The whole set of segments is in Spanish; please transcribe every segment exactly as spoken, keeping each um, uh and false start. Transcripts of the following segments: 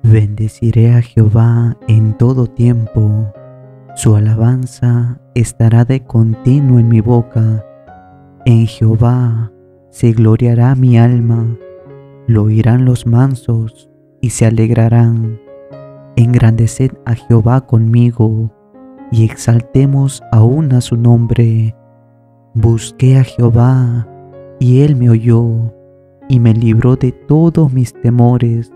Bendeciré a Jehová en todo tiempo, su alabanza estará de continuo en mi boca. En Jehová se gloriará mi alma, lo oirán los mansos y se alegrarán. Engrandeced a Jehová conmigo y exaltemos aún a su nombre. Busqué a Jehová y él me oyó y me libró de todos mis temores.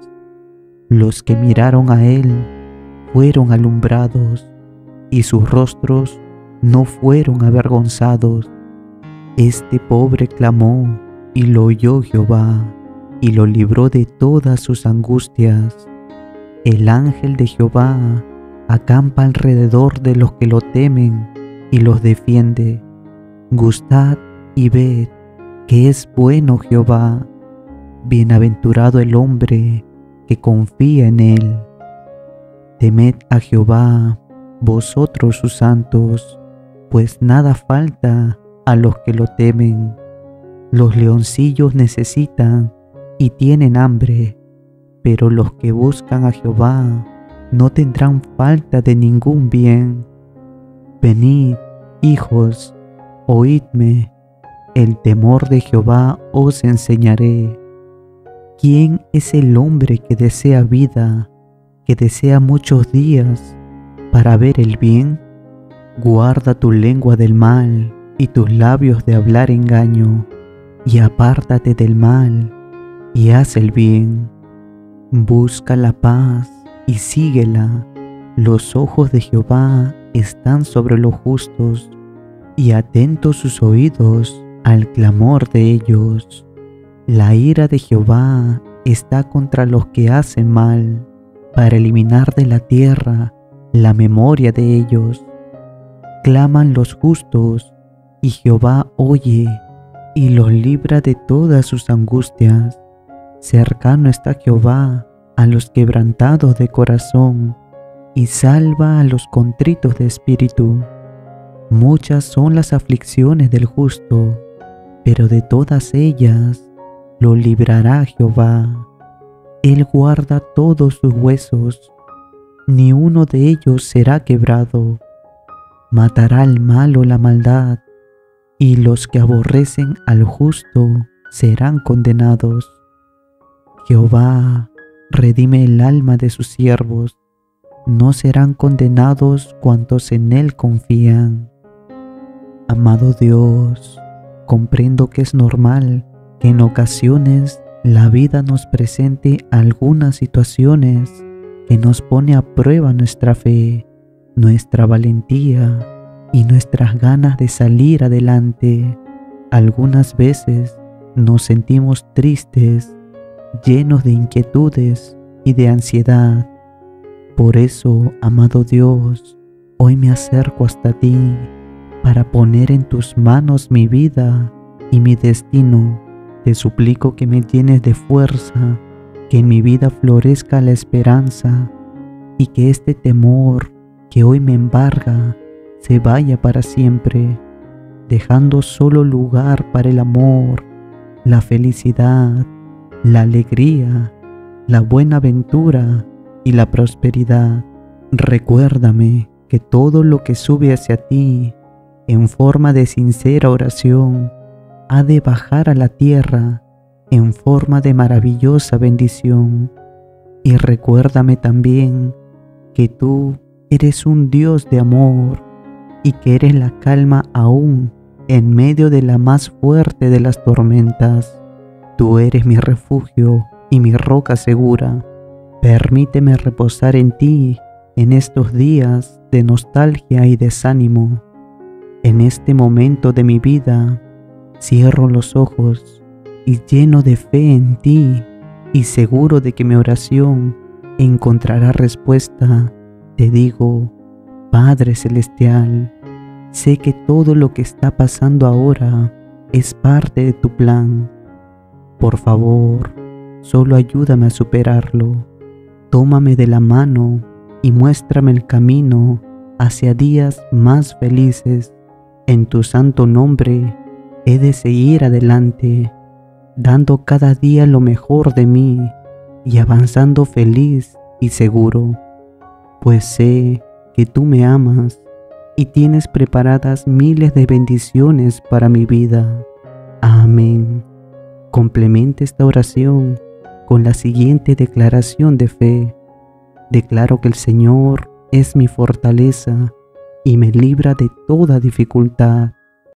Los que miraron a él fueron alumbrados y sus rostros no fueron avergonzados. Este pobre clamó y lo oyó Jehová y lo libró de todas sus angustias. El ángel de Jehová acampa alrededor de los que lo temen y los defiende. Gustad y ved que es bueno Jehová. Bienaventurado el hombre que confía en él. Temed a Jehová, vosotros sus santos, pues nada falta a los que lo temen. Los leoncillos necesitan y tienen hambre, pero los que buscan a Jehová no tendrán falta de ningún bien. Venid, hijos, oídme, el temor de Jehová os enseñaré. ¿Quién es el hombre que desea vida, que desea muchos días para ver el bien? Guarda tu lengua del mal y tus labios de hablar engaño, y apártate del mal y haz el bien. Busca la paz y síguela. Los ojos de Jehová están sobre los justos, y atentos sus oídos al clamor de ellos. La ira de Jehová está contra los que hacen mal, para eliminar de la tierra la memoria de ellos. Claman los justos, y Jehová oye, y los libra de todas sus angustias. Cercano está Jehová a los quebrantados de corazón, y salva a los contritos de espíritu. Muchas son las aflicciones del justo, pero de todas ellas lo librará Jehová. Él guarda todos sus huesos, ni uno de ellos será quebrado. Matará al malo la maldad, y los que aborrecen al justo serán condenados. Jehová redime el alma de sus siervos, no serán condenados cuantos en él confían. Amado Dios, comprendo que es normal que en ocasiones la vida nos presente algunas situaciones que nos pone a prueba nuestra fe, nuestra valentía y nuestras ganas de salir adelante. Algunas veces nos sentimos tristes, llenos de inquietudes y de ansiedad. Por eso, amado Dios, hoy me acerco hasta ti para poner en tus manos mi vida y mi destino. Te suplico que me llenes de fuerza, que en mi vida florezca la esperanza y que este temor que hoy me embarga se vaya para siempre, dejando solo lugar para el amor, la felicidad, la alegría, la buena ventura y la prosperidad. Recuérdame que todo lo que sube hacia ti en forma de sincera oración ha de bajar a la tierra en forma de maravillosa bendición. Y recuérdame también que tú eres un Dios de amor y que eres la calma aún en medio de la más fuerte de las tormentas. Tú eres mi refugio y mi roca segura. Permíteme reposar en ti en estos días de nostalgia y desánimo. En este momento de mi vida, cierro los ojos y lleno de fe en ti y seguro de que mi oración encontrará respuesta, te digo, Padre Celestial, sé que todo lo que está pasando ahora es parte de tu plan. Por favor, solo ayúdame a superarlo. Tómame de la mano y muéstrame el camino hacia días más felices. En tu santo nombre he de seguir adelante, dando cada día lo mejor de mí y avanzando feliz y seguro, pues sé que tú me amas y tienes preparadas miles de bendiciones para mi vida. Amén. Complemente esta oración con la siguiente declaración de fe. Declaro que el Señor es mi fortaleza y me libra de toda dificultad.